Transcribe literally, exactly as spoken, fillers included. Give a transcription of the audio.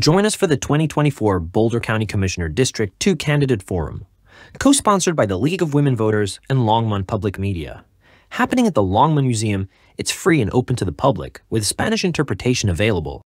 Join us for the twenty twenty-four Boulder County Commissioner District two Candidate Forum, co-sponsored by the League of Women Voters and Longmont Public Media. Happening at the Longmont Museum, it's free and open to the public, with Spanish interpretation available.